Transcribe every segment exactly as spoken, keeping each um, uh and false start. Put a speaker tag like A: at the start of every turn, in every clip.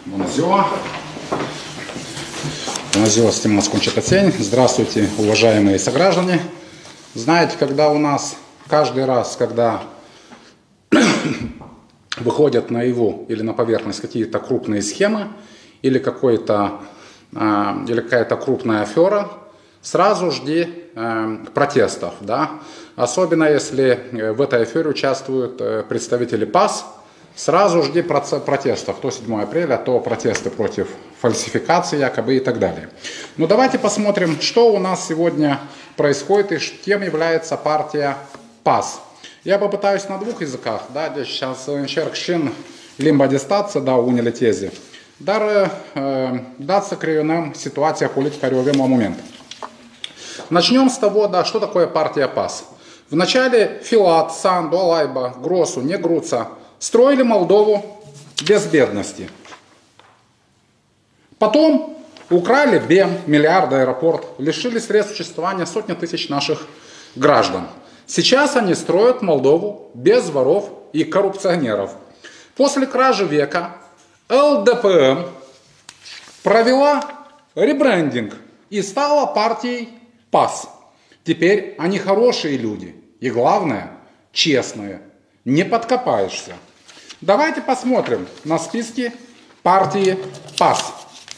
A: Бонзио. Бонзио, стимул скончата тень. Здравствуйте, уважаемые сограждане. Знаете, когда у нас каждый раз, когда выходят наяву или на поверхность какие-то крупные схемы или какой-то или какая-то крупная афера, сразу жди э, протестов, да? Особенно если в этой афере участвуют э, представители ПАС, сразу жди протестов. То седьмое апреля, то протесты против фальсификации якобы и так далее. Но давайте посмотрим, что у нас сегодня происходит и кем является партия ПАС. Я попытаюсь на двух языках, да, здесь сейчас încerc limba de stat să dau unele teze, dar dați să creionăm situația politică care o avem la moment. Начнем с того, да, что такое партия ПАС. Вначале Филат, Санду, Алайба, Гросу, Негруца строили Молдову без бедности. Потом украли БЕМ, миллиарды, аэропорт, лишили средств существования сотни тысяч наших граждан. Сейчас они строят Молдову без воров и коррупционеров. После кражи века эл дэ пэ эм провела ребрендинг и стала партией ПАС. Теперь они хорошие люди. И главное, честные. Не подкопаешься. Давайте посмотрим на списки партии ПАС.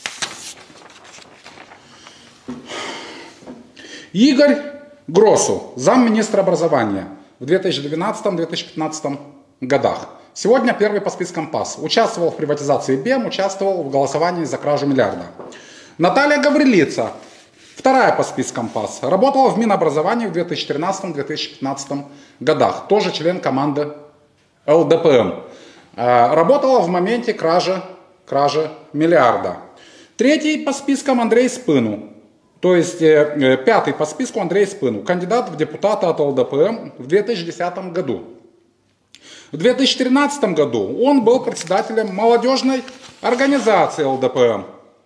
A: Игорь Гросу, замминистра образования в две тысячи двенадцатом — две тысячи пятнадцатом годах. Сегодня первый по спискам ПАС. Участвовал в приватизации БЕМ, участвовал в голосовании за кражу миллиарда. Наталья Гаврилица, вторая по спискам ПАС. Работала в Минобразовании в две тысячи тринадцатом — две тысячи пятнадцатом годах. Тоже член команды эл дэ пэ эм. Работала в моменте кражи, кражи миллиарда. Третий по спискам Андрей Спыну. То есть э, пятый по списку Андрей Спыну. Кандидат в депутаты от эл дэ пэ эм в две тысячи десятом году. В две тысячи тринадцатом году он был председателем молодежной организации эл дэ пэ эм.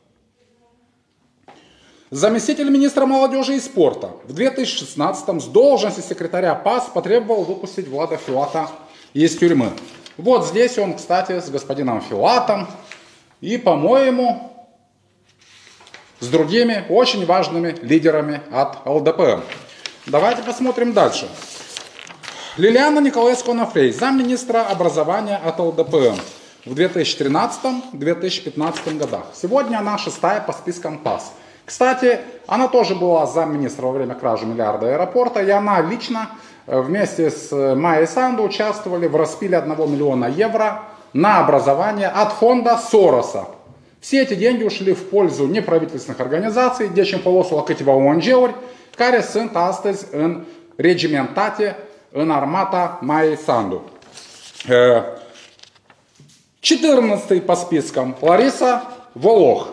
A: Заместитель министра молодежи и спорта. В две тысячи шестнадцатом с должности секретаря ПАС потребовал выпустить Влада Филата из тюрьмы. Вот здесь он, кстати, с господином Филатом и, по-моему, с другими очень важными лидерами от эл дэ пэ эм. Давайте посмотрим дальше. Лилиана Николаевна-Фрей, замминистра образования от эл дэ пэ эм в две тысячи тринадцатом — две тысячи пятнадцатом годах. Сегодня она шестая по спискам ПАС. Кстати, она тоже была замминистра во время кражи миллиарда аэропорта, и она лично вместе с Майей Санду участвовали в распиле одного миллиона евро на образование от фонда Сороса. Все эти деньги ушли в пользу неправительственных организаций, deci în folosul a câteva о эн ge-uri care sunt astăzi în regimentate în armata Майей Санду. четырнадцатый по спискам Лариса Волох.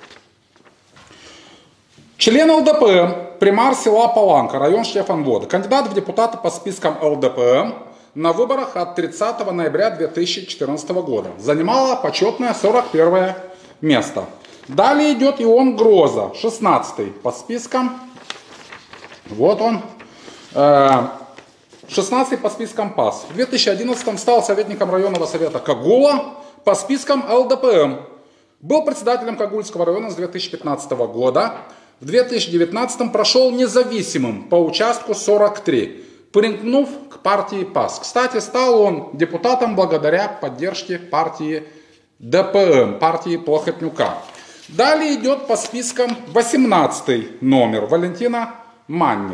A: Член эл дэ пэ эм, примар села Паланка, район Штефанвода. Кандидат в депутаты по спискам эл дэ пэ эм на выборах от тридцатого ноября две тысячи четырнадцатого года. Занимала почетное сорок первое место. Далее идет Ион Гроза, шестнадцатый по спискам. Вот он. шестнадцатый по спискам ПАС. В две тысячи одиннадцатом стал советником районного совета Кагула по спискам эл дэ пэ эм. Был председателем Кагульского района с две тысячи пятнадцатого года. В две тысячи девятнадцатом прошел независимым по участку сорок три, примкнув к партии ПАС. Кстати, стал он депутатом благодаря поддержке партии дэ пэ эм, партии Плохотнюка. Далее идет по спискам восемнадцатый номер Валентина Манник.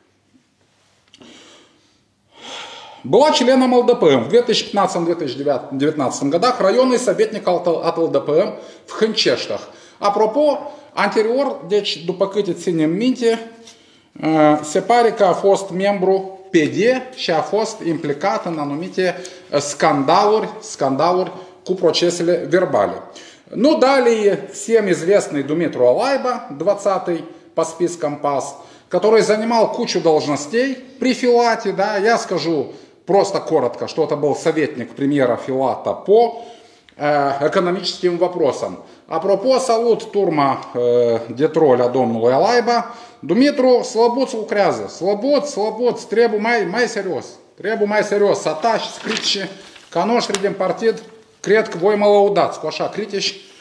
A: Была членом эл дэ пэ эм в две тысячи пятнадцатом — две тысячи девятнадцатом годах, районный советник от ел дэ пэ эм в Хâncești. Apropo, anterior, deci după câte ținem minte, se pare că a fost membru P D și a fost implicat în anumite scandaluri, scandaluri cu procesele verbale. Ну, далее всем известный Dumitru Alaiba, двадцатый по спискам ПАС, который занимал кучу должностей при Филате, да, я скажу просто коротко, что это был советник премьера Филата по э, экономическим вопросам. Apropo, salut turma de troli a domnului Alaiba. Dumitru, slăbuț lucrează. Slăbuț, slăbuț, trebuie mai, mai serios. Trebuie mai serios să ataci, critici ca noștri din partid. Cred că voi mă lăudați cu așa critici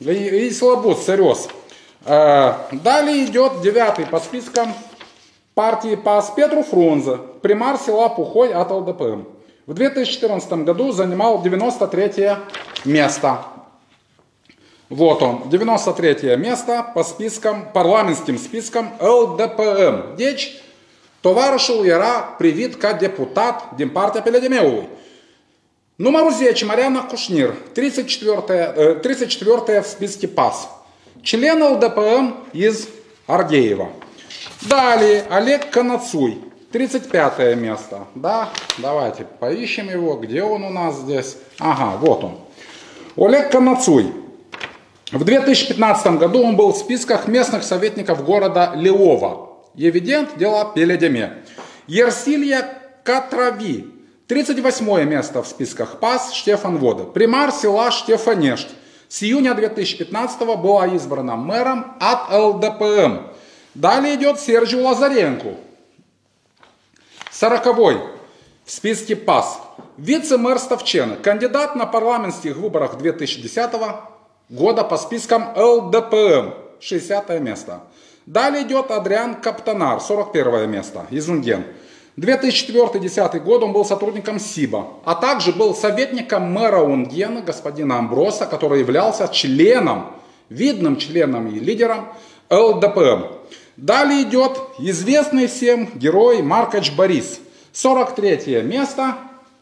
A: и, и слабо царёс. Э, далее идет девятый по спискам партии ПАС Петру Фрунзе, примар села Пухой от ЛДПМ. В две тысячи четырнадцатом году занимал девяносто третье место. Вот он, девяносто третье место по спискам, парламентским спискам ЛДПМ. Деч товарищу яра привитка депутат Демпартия Пеледемеулы. Номер зеч Марьяна Кушнир, тридцать четвёртая, тридцать четвёртая в списке ПАС. Член ЛДПМ из Ардеева. Далее Олег Конацуй, тридцать пятое место. Да, давайте поищем его, где он у нас здесь. Ага, вот он. Олег Конацуй. В две тысячи пятнадцатом году он был в списках местных советников города Леова. Евидент дела Пеледеме. Ерсилья Катрави. тридцать восьмое место в списках ПАС Штефан Вода. Примар села Штефанешт. С июня две тысячи пятнадцатого была избрана мэром от ЛДПМ. Далее идет Сергей Лазаренко. сороковой в списке ПАС. Вице-мэр Ставчена. Кандидат на парламентских выборах две тысячи десятого года по спискам ЛДПМ. шестидесятое место. Далее идет Адриан Каптанар. сорок первое место. Изунген. две тысячи четвёртый — две тысячи десятый год он был сотрудником СИБа, а также был советником мэра Унгена, господина Амброса, который являлся членом, видным членом и лидером ЛДПМ. Далее идет известный всем герой Маркач Борис. сорок третье место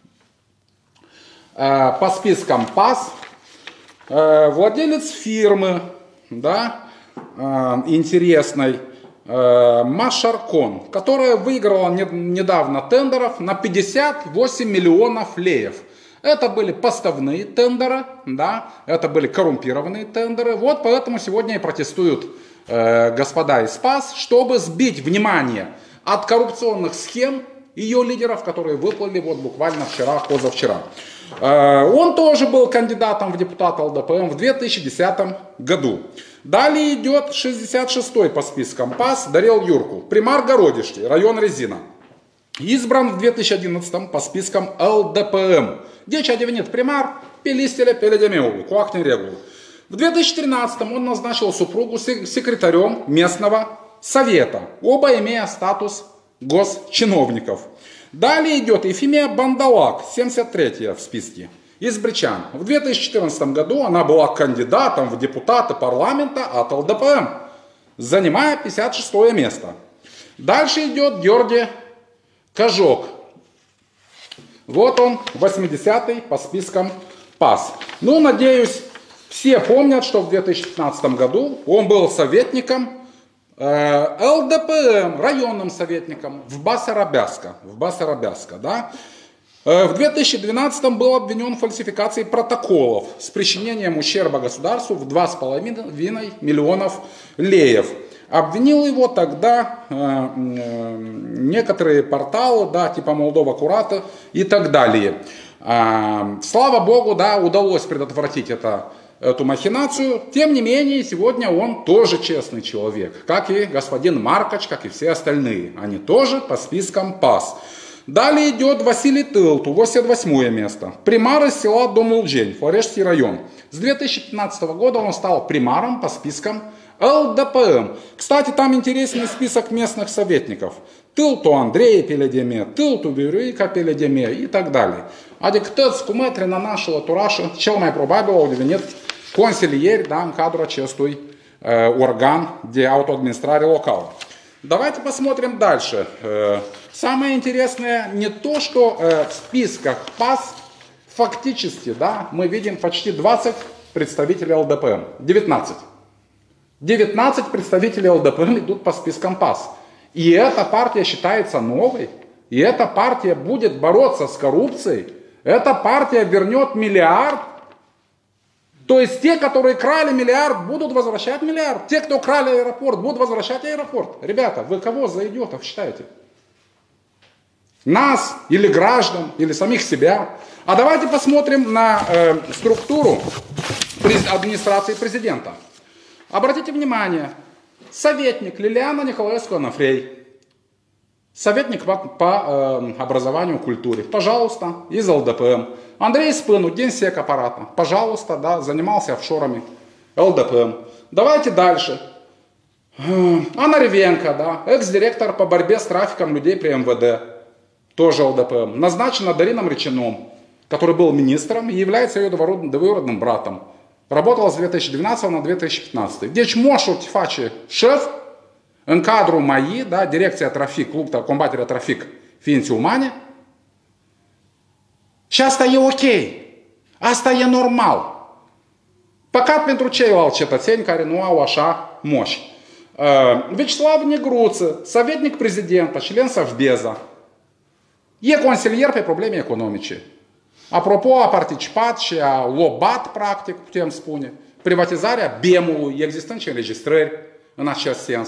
A: э, по спискам ПАС. Э, владелец фирмы, да, э, интересной, Машаркон, которая выиграла недавно тендеров на пятьдесят восемь миллионов леев. Это были поставные тендеры, да, это были коррумпированные тендеры. Вот поэтому сегодня и протестуют э, господа из ПАС, чтобы сбить внимание от коррупционных схем ее лидеров, которые выплыли вот буквально вчера, позавчера. Э, он тоже был кандидатом в депутаты ЛДПМ в две тысячи десятом году. Далее идет шестьдесят шестой по спискам ПАС Дарел Юрку, примар Городишки, район Резина. Избран в две тысячи одиннадцатом по спискам ЛДПМ. Деча девинет примар Пелистеля Пеледемеулу, Куахтин Регулу. В две тысячи тринадцатом он назначил супругу секретарем местного совета, оба имея статус госчиновников. Далее идет Ефимия Бандалак, семьдесят третья в списке. Из Бричан. В две тысячи четырнадцатом году она была кандидатом в депутаты парламента от ЛДПМ, занимая пятьдесят шестое место. Дальше идет Георгий Кожок. Вот он, восьмидесятый по спискам ПАС. Ну, надеюсь, все помнят, что в две тысячи пятнадцатом году он был советником э, ЛДПМ, районным советником в Басарабяска. В Басарабяска, да. В две тысячи двенадцатом был обвинен в фальсификации протоколов с причинением ущерба государству в два с половиной миллионов леев. Обвинил его тогда э, э, некоторые порталы, да, типа Молдова Курата и так далее. Э, слава богу, да, удалось предотвратить это, эту махинацию. Тем не менее, сегодня он тоже честный человек, как и господин Маркач, как и все остальные. Они тоже по спискам ПАС. Далее идет Василий Тылту, восемьдесят восьмое место. Примар из села Домулджень, Флорешский район. С две тысячи пятнадцатого года он стал примаром по спискам ЛДПМ. Кстати, там интересный список местных советников. Тылту Андрей Пеледеме, Тылту Бюрика Пеледеме и так далее. Адиктец куметри на нашего тураша, чел май пробабил, нет, консильер, дам кадра честой э, орган, где аутоадминистрали локал. Давайте посмотрим дальше. Самое интересное не то, что в списках ПАС фактически, да, мы видим почти двадцать представителей ЛДПМ. девятнадцать. девятнадцать представителей ЛДПМ идут по спискам ПАС. И эта партия считается новой. И эта партия будет бороться с коррупцией. Эта партия вернет миллиард. То есть те, которые крали миллиард, будут возвращать миллиард. Те, кто крали аэропорт, будут возвращать аэропорт. Ребята, вы кого за идиотов считаете? Нас, или граждан, или самих себя. А давайте посмотрим на э, структуру администрации президента. Обратите внимание, советник Лилиана Николаевская-Анафрей. Советник по, по э, образованию и культуре. Пожалуйста, из ЛДПМ. Андрей Спыну, генсек аппарата. Пожалуйста, да, занимался офшорами. эл дэ пэ эм. Давайте дальше. Анаревенко, да, экс-директор по борьбе с трафиком людей при эм вэ дэ, тоже эл дэ пэ эм. Назначена Дарином Речином, который был министром и является ее двоюродным братом. Работала с две тысячи двенадцатого на две тысячи пятнадцатый. Дeci Moșu face șef în cadrul эм а и, да, Direcția Trafic, lupta, combaterea trafic ființe umane. Și asta e ok. Asta e normal. Păcat pentru ceilalți cetățeni care nu au așa moși. Вячеслав Негруță, советник президента, член Совбеза. E consilier pe probleme economice. Apropo, a participat și a lobat, practic, putem spune, privatizarea B E M-ului, existând și înregistrări în acest sens.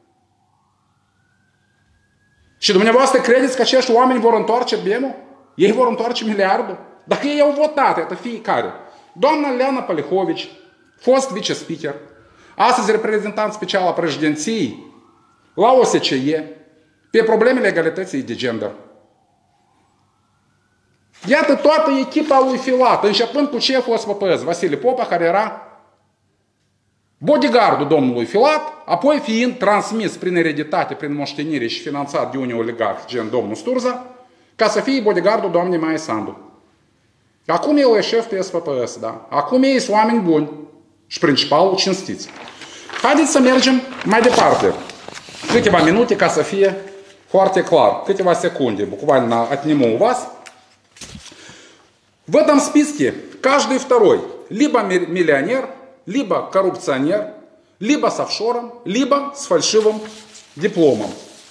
A: Și dumneavoastră credeți că acești oameni vor întoarce B E M-ul? Ei vor întoarce miliardul? Dacă ei au votat, iată fiecare. Doamna Leana Polihovici, fost vice-speaker, astăzi reprezentant special al președinției la O S C E pe problemele egalității de gender. Iată toată echipa lui Filat, începând cu șeful S P P S, Vasile Popa, care era bodyguardul domnului Filat, apoi fiind transmis prin ereditate, prin moștenire și finanțat de unii oligarhi, gen domnul Sturza, ca să fie bodyguardul doamnei Maia Sandu. Acum el e șef pe S P P S, da? Acum ei sunt oameni buni și principalul cinstiți. Haideți să mergem mai departe. Câteva minute ca să fie foarte clar. Câteva secunde, буквально отниму у вас. В этом списке каждый второй либо миллионер, либо коррупционер, либо с офшором, либо с фальшивым дипломом.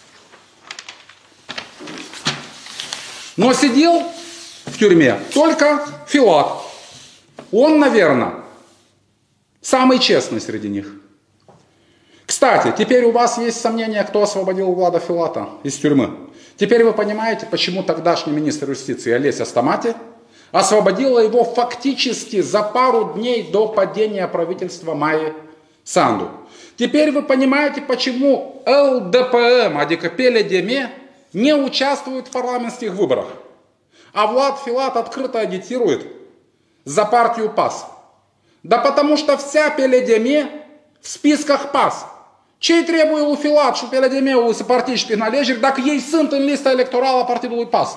A: Но сидел в тюрьме только Филат. Он, наверное, самый честный среди них. Кстати, теперь у вас есть сомнения, кто освободил Влада Филата из тюрьмы. Теперь вы понимаете, почему тогдашний министр юстиции Олеся Стамати освободила его фактически за пару дней до падения правительства Майи Санду. Теперь вы понимаете, почему эл дэ пэ эм, adică P L D M, не участвует в парламентских выборах. А Влад Филат открыто агитирует за партию ПАС. Да потому что вся P L D M в spисках ПАС. Ce-i trebuie lui Filat și P L D M-ului să participe în alegeri dacă ei sunt în lista electorală a partidului ПАС?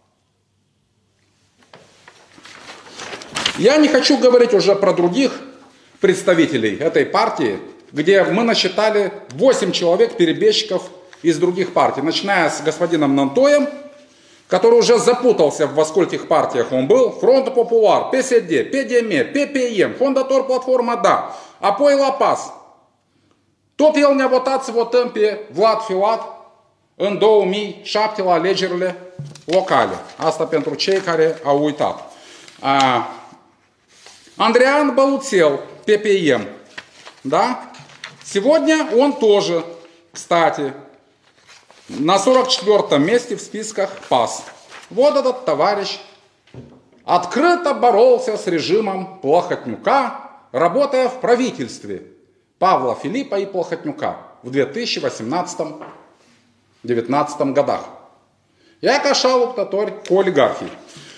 A: Я не хочу говорить уже про других представителей этой партии, где мы насчитали восемь человек перебежчиков из других партий, начиная с господином Нантоем, который уже запутался, во скольких партиях он был, Фронт Популар, P S D, P D M, P P M, fondator Platforma Da, apoi la PAS. Tot el ne-a votat să votăm pe Vlad Filat în două mii șapte la alegerile locale. Asta pentru cei care au uitat. Андриан Балуцел, P P M, да? Сегодня он тоже, кстати, на сорок четвёртом месте в списках ПАС. Вот этот товарищ открыто боролся с режимом Плохотнюка, работая в правительстве Павла Филиппа и Плохотнюка в две тысячи восемнадцатом — две тысячи девятнадцатом годах. Я кашал птаторь по олигархии.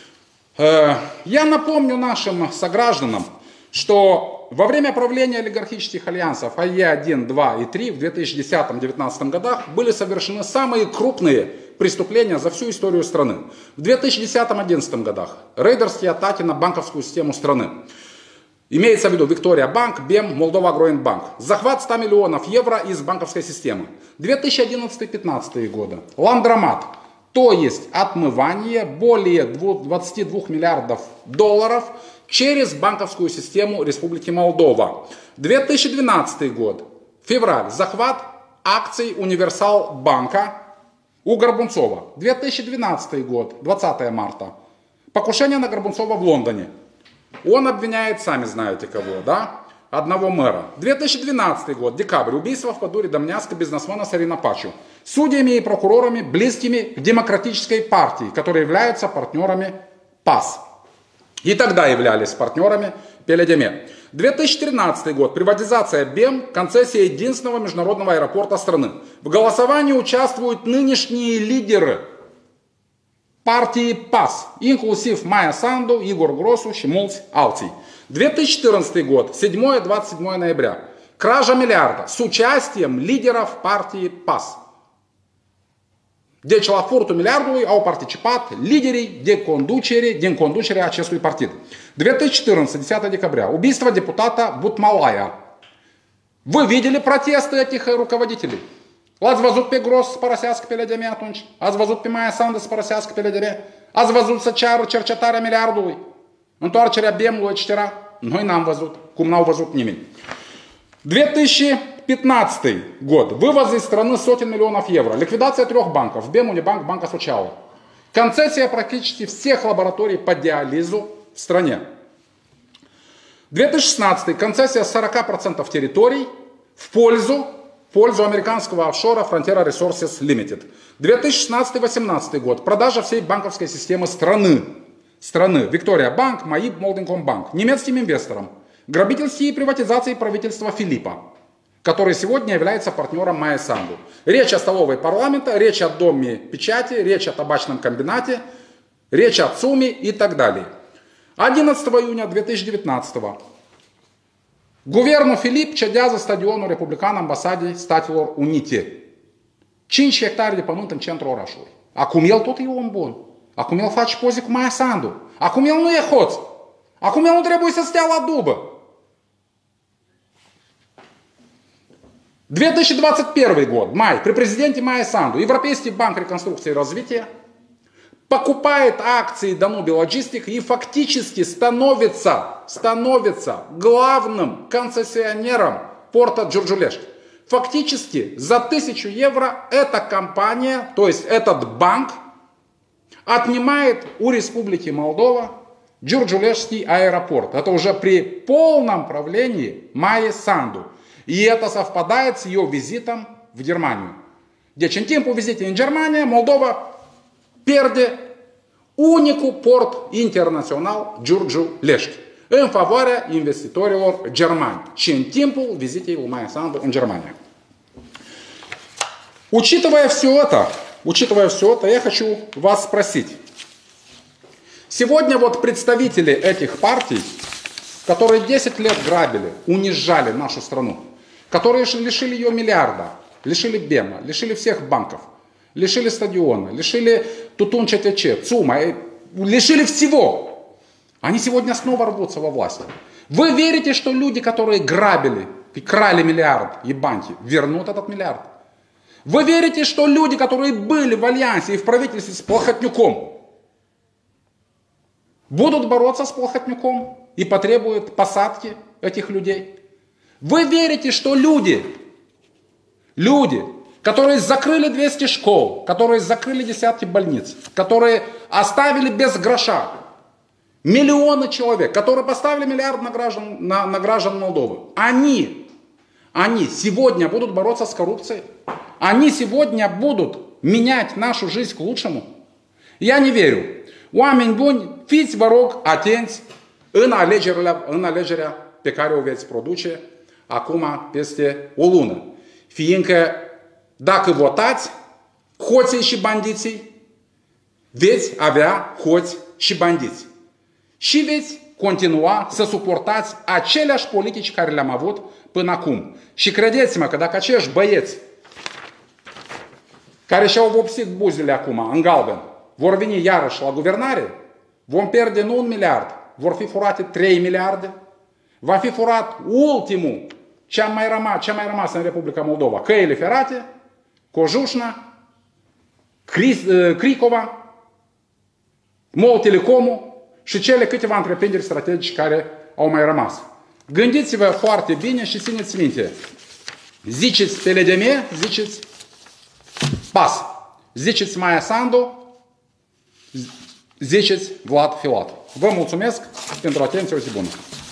A: Я напомню нашим согражданам, что во время правления олигархических альянсов А Е один, два и три в две тысячи десятом — две тысячи девятнадцатом годах были совершены самые крупные преступления за всю историю страны. В две тысячи десятом — две тысячи одиннадцатом годах рейдерские атаки на банковскую систему страны. Имеется в виду Виктория Банк, Б E M, Молдова Агроинбанк. Захват ста миллионов евро из банковской системы. две тысячи одиннадцатый — две тысячи пятнадцатый годы. Ландромат. То есть отмывание более двадцати двух миллиардов долларов через банковскую систему Республики Молдова. две тысячи двенадцатый год. Февраль. Захват акций Универсал Банка у Горбунцова. две тысячи двенадцатый год. двадцатое марта. Покушение на Горбунцова в Лондоне. Он обвиняет, сами знаете кого, да? Одного мэра. две тысячи двенадцатый год, декабрь. Убийство в Падуре Домняска бизнесмена Сарина Пачу. Судьями и прокурорами, близкими к демократической партии, которые являются партнерами ПАС. И тогда являлись партнерами P L D M. две тысячи тринадцатый год. Приватизация Б E M, концессия единственного международного аэропорта страны. В голосовании участвуют нынешние лидеры партии ПАС, inclusive Майя Санду, Игорь Гросу, Шимулц, Алти. две тысячи четырнадцатый год, седьмое-двадцать седьмое ноября. Кража миллиарда с участием лидеров партии ПАС. Deci la furtul miliardului au participat liderii de conducere din conducerea acestui partid. две тысячи четырнадцатый, десятое декабря. Убийство депутата Бутмалая. Вы видели протесты этих руководителей? L-ați văzut pe Gros să părăsească P L D M atunci? Ați văzut pe Maia Sandu să părăsească P L D M? Ați văzut să ceară cercetarea miliardului? Întoarcerea B E M-ului, et cetera? Noi n-am văzut, cum n-au văzut nimeni. две тысячи пятнадцатый год. Вывоз из страны сотен миллионов евро. Ликвидация трех банков. бэ е эм, Унибанк, Банка Socială. Концессия практически всех лабораторий по диализу в стране. две тысячи шестнадцатый. Концессия сорок процентов территорий в пользу, в пользу американского офшора Frontier Resources Limited. две тысячи шестнадцатый восемнадцатый год. Продажа всей банковской системы страны. Страны. Виктория Банк, МАИБ, Молдинкомбанк. Немецким инвесторам. Грабительские приватизации правительства Филиппа, который сегодня является партнером Майи Санду. Речь о столовой парламента, речь о доме печати, речь о табачном комбинате, речь о ЦУМе и так далее. одиннадцатого июня две tысячи девятнадцатого. Guvernul Filip cedează stadionul Republican Ambasadei Statelor Unite. cinci hectare de pământ în centrul orașului. Acum el tot e om bun. Acum el face poze cu Maia Sandu. Acum el nu e hoț. Acum el nu trebuie să stea la dubă. две тысячи двадцать первый год, май, при президенте Майи Санду, Европейский банк реконструкции и развития покупает акции Danube Logistic и фактически становится, становится главным концессионером порта Джурджулеш. Фактически за тысячу евро эта компания, то есть этот банк, отнимает у Республики Молдова Джурджулешский аэропорт. Это уже при полном правлении Майи Санду. И это совпадает с ее визитом в Германию. Deci în timpul vizitei în Germania, Moldova pierde unicul port internațional Giurgiu Lești în favoarea investitorilor germani și în timpul vizitei lui Maia Sandu în Germania. Учитывая все это, учитывая все это, я хочу вас спросить. Сегодня вот представители этих партий, которые десять лет грабили, унижали нашу страну, которые лишили ее миллиарда, лишили бэ е эм, лишили всех банков, лишили стадиона, лишили Тутун ЧТЧ, ЦУМа, лишили всего. Они сегодня снова рвутся во власть. Вы верите, что люди, которые грабили и крали миллиард и банки, вернут этот миллиард? Вы верите, что люди, которые были в альянсе и в правительстве с Плохотнюком, будут бороться с Плохотнюком и потребуют посадки этих людей? Вы верите, что люди, люди, которые закрыли двести школ, которые закрыли десятки больниц, которые оставили без гроша миллионы человек, которые поставили миллиард на граждан, на, на граждан Молдовы, они, они сегодня будут бороться с коррупцией? Они сегодня будут менять нашу жизнь к lучшему? Я не верю. Oameni buni, fiți, vă rog, atenți în alegerea, în alegerea pe care o veți produce acum peste o lună. Fiindcă dacă votați hoții și bandiții, veți avea hoți și bandiți. Și veți continua să suportați aceleași politici care le-am avut până acum. Și credeți-mă că dacă acești băieți care și-au vopsit buzele acum în galben vor veni iarăși la guvernare, vom pierde nu un miliard, vor fi furate trei miliarde, va fi furat ultimul, ce a mai rămas, ce a mai rămas în Republica Moldova, căile ferate, Cojușna, Cricova, Mol Telecomul și cele câteva întreprinderi strategice care au mai rămas. Gândiți-vă foarte bine și țineți minte. Ziceți P L D M, ziceți PAS, ziceți Maia Sandu, ziceți Vlad Filat. Vă mulțumesc pentru atenție, o zi bună!